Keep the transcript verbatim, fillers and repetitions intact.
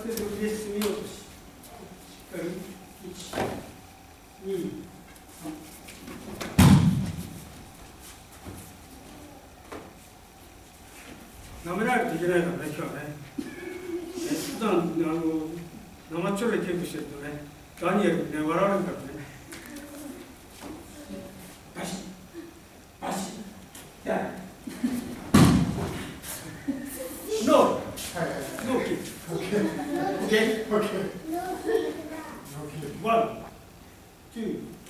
程度入れ進めようとし、しっかりいち、に、舐めないといけないからね、今日はね。普段あの生ちょろい稽古してるとね、ダニエルにね、笑われるからね。バシッ、バシッ、やる。ノー、ノーキック。オッケー、オッケー、オッケー。ワン、ツー。